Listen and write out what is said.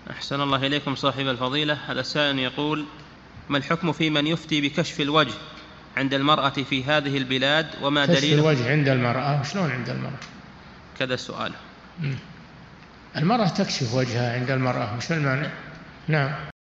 أحسن الله إليكم صاحب الفضيلة. هذا السائل يقول: ما الحكم في من يفتي بكشف الوجه عند المرأة في هذه البلاد، وما دليله؟ كشف الوجه عند المرأة؟ شلون عند المرأة؟ كذا السؤال. المرأة تكشف وجهها عند المرأة، وش المانع؟ نعم.